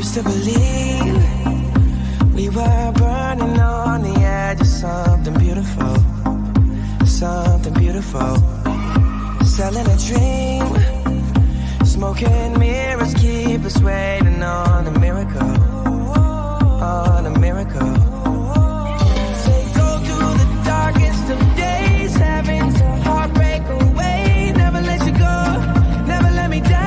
used to believe we were burning on the edge of something beautiful, something beautiful. Selling a dream, smoking mirrors keep us waiting on a miracle, on a miracle. Say go through the darkest of days, having to heartbreak away. Never let you go, never let me down.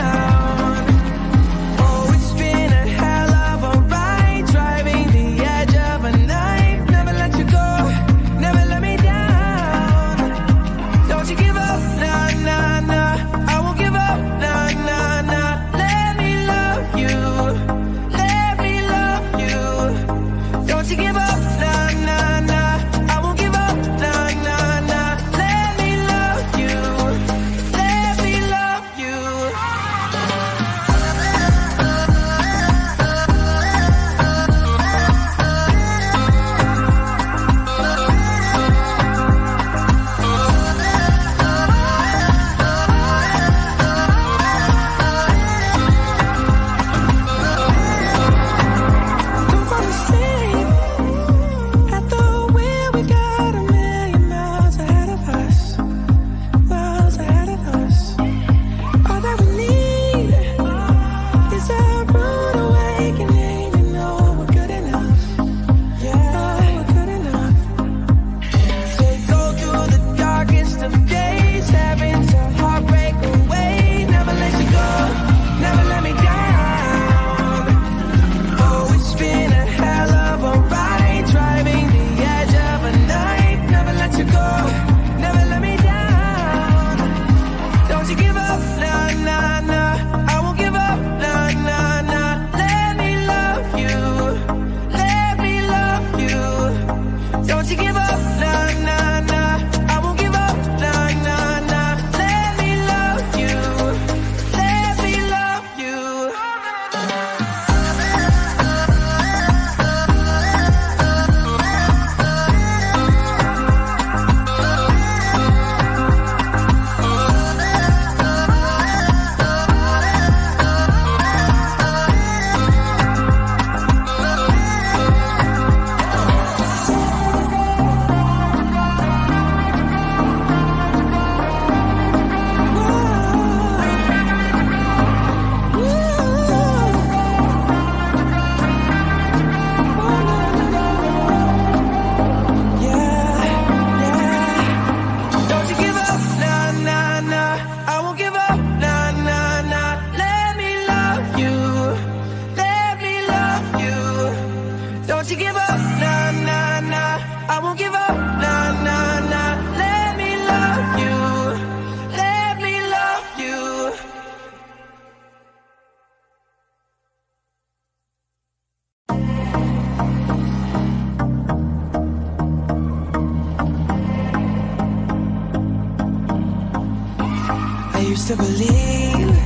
Used to believe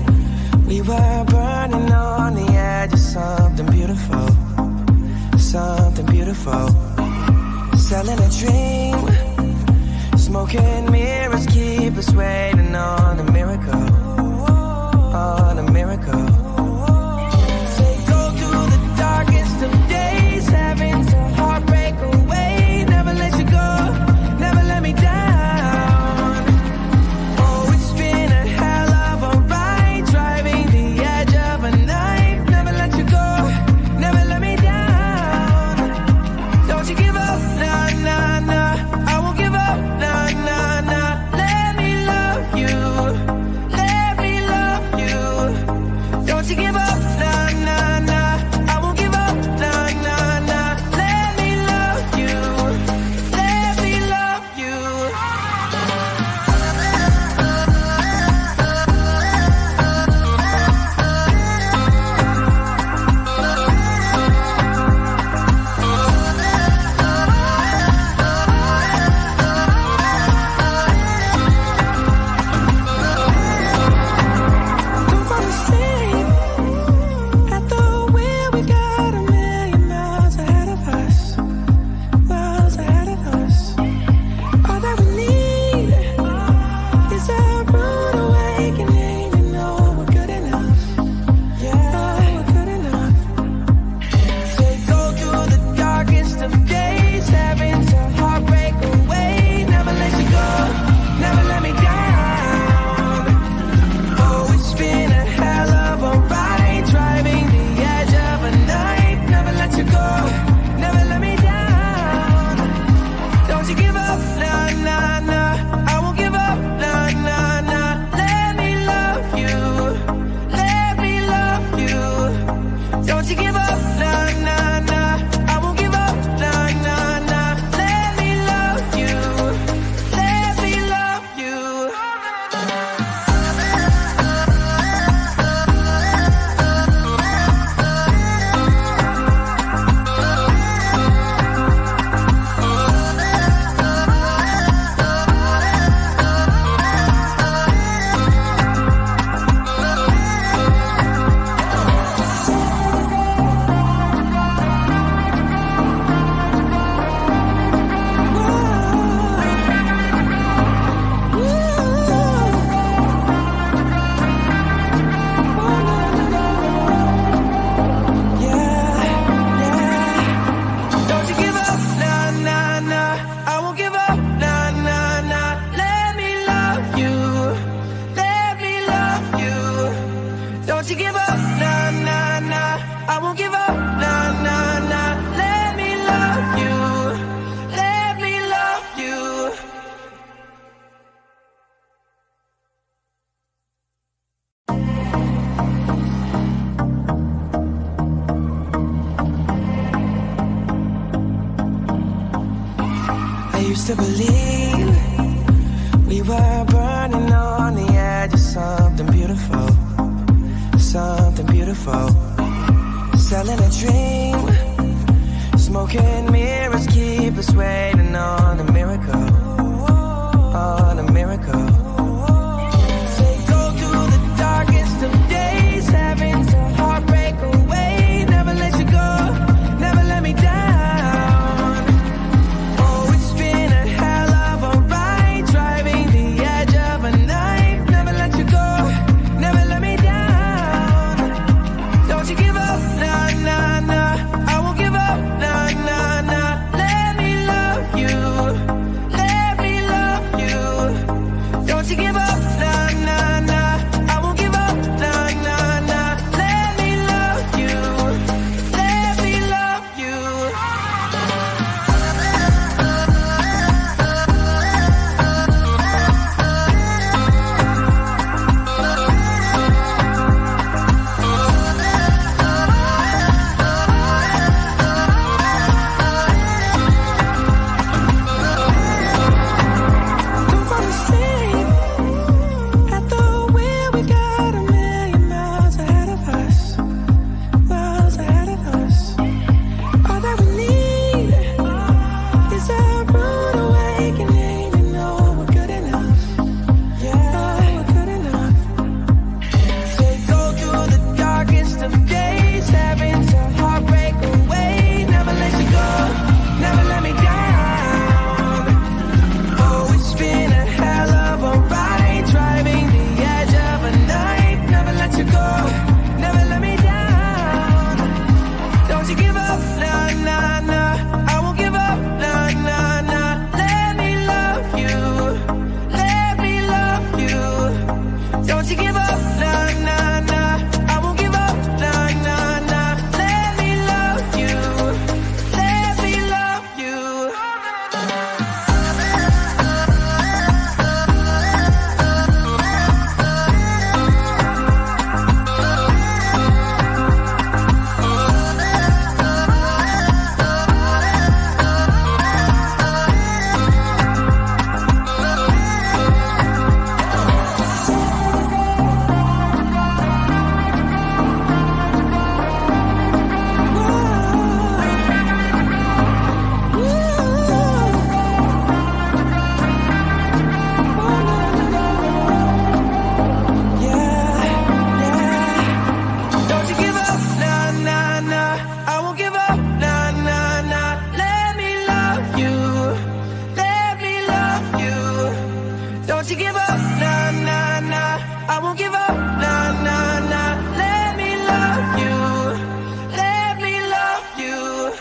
we were burning on the edge of something beautiful, something beautiful. Selling a dream, smoking mirrors keep us waiting on a miracle, on a miracle. Say go through the darkest of days, having to heartbreak away. Never let you go, never let me down. Let used to believe we were burning on the edge of something beautiful, something beautiful. Selling a dream, smoking mirrors keep us waiting on a miracle, on a miracle. Say go through the darkest of days, having to heartbreak away. Never let you go, never let me down. Oh, it's been a hell of a ride, driving the edge of a knife. Never let you go, never let me down. Don't you give up, nah, nah, nah. I won't give up, nah, nah, nah. Let me love you, let me love you. Don't you give up, nah, nah, nah. I won't give up, nah, nah, nah. Let me love you, let me love you. Don't fall asleep at the wheel. We got a million miles ahead of us, miles ahead of us. All that we need is a rude awakening. You know we're good enough, yeah, we're good enough. Say go through the darkest of days, having to heartbreak away. Never let you go, never let me down. Oh, it's been a hell of a ride, driving the edge of a knife. Never let you go, never let me down. Don't you give up, nah, nah, nah. I won't give up, nah, nah, nah. Let me love you, let me love you. Don't you give up, nah, nah, nah. I won't give up, nah, nah, nah. Let me love you, let me love you. Don't you give up, nah, nah, nah. I won't give up, nah, nah, nah. Let me love you, let me love you. Don't you give up, nah, nah, nah. I won't give up, nah, nah, nah. Let me love you, let me love you.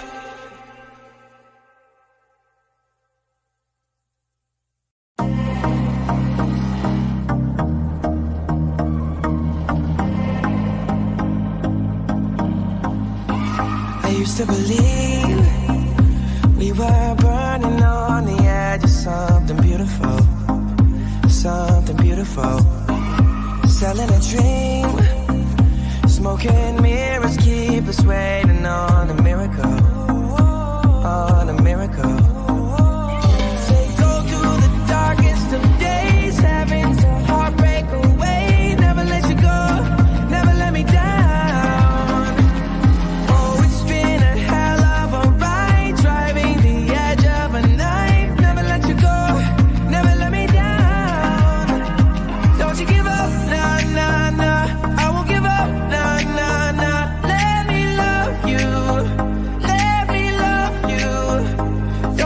I used to believe we were burning on the edge of something beautiful, something beautiful. Selling a dream, smoking mirrors keep us waiting on a miracle, on a miracle. Say go through the darkest of days, having to heartbreak away. Never let you go, never let me down. Oh, it's been a hell of a ride, driving the edge of a knife. Never let you go, never let me down. Don't you give up, nah, nah, nah. I won't give up, nah, nah, nah. Let me love you, let me love you.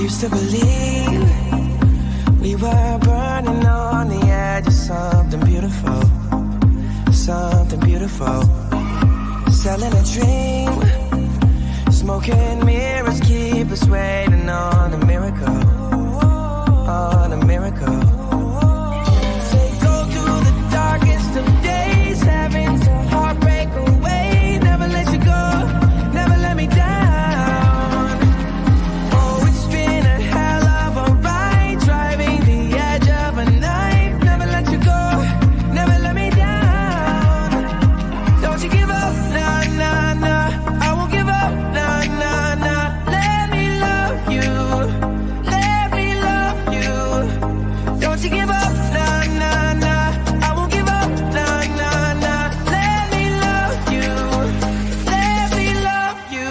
used to believe we were burning on the edge of something beautiful, something beautiful. Selling a dream, smoking mirrors keep us waiting on a miracle, on a miracle. Say go through the darkest of days, having to heartbreak away. Never let you go, never let me down. Oh, it's been a hell of a ride, driving the edge of a knife. Never let you go, never let me down. Don't you give up, nah, nah, nah. I won't give up, nah, nah, nah. Let me love you, let me love you. Don't you give up, nah, nah, nah. I won't give up, nah, nah, nah. Let me love you, let me love you.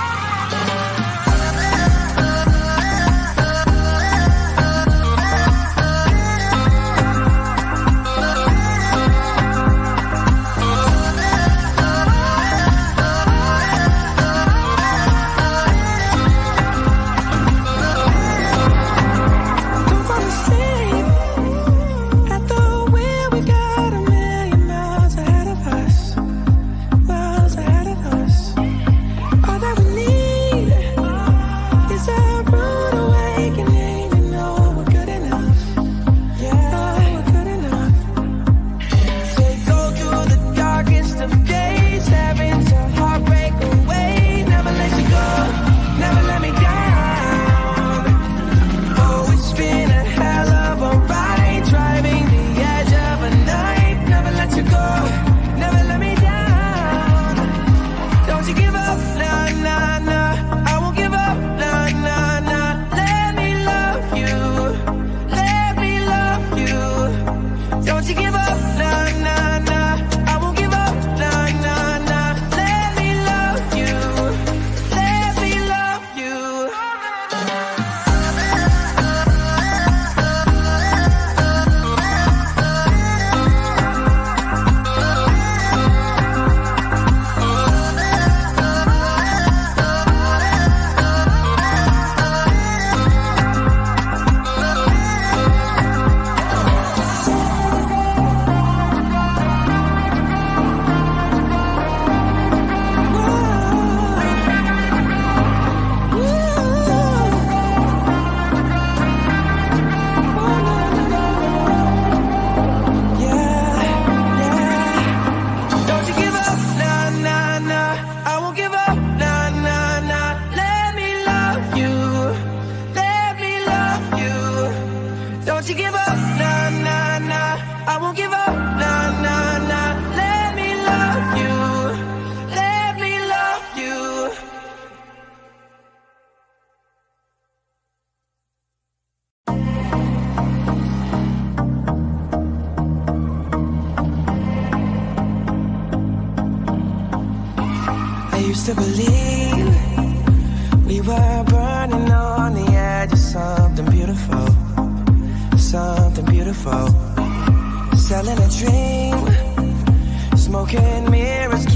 Don't fall asleep at the wheel. We got a million miles ahead of us, miles ahead of us. All that we need is a rude awakening. You know we're good enough, yeah, we're good enough. Say go through the darkest of days, having to heartbreak away. Never let you go, never let me down. Oh, it's been a hell of a ride, driving the edge of a knife. Never let you go, never let me down. Don't you give up, nah, nah, nah. I won't give up, nah, nah, nah. Let me love you, let me love you. Don't you give up, nah, nah, nah. I won't give up, nah, nah, nah. Let me love you, let me love you. Don't you give up, nah, nah, nah. I won't give up, nah, nah, nah. Let me love you, let me love you. Don't you give up, nah, nah, nah. I won't give up, nah, nah, nah. Let me love you, let me love you. I used to believe we were burning on the edge of something beautiful, something beautiful. Selling a dream, smoking mirrors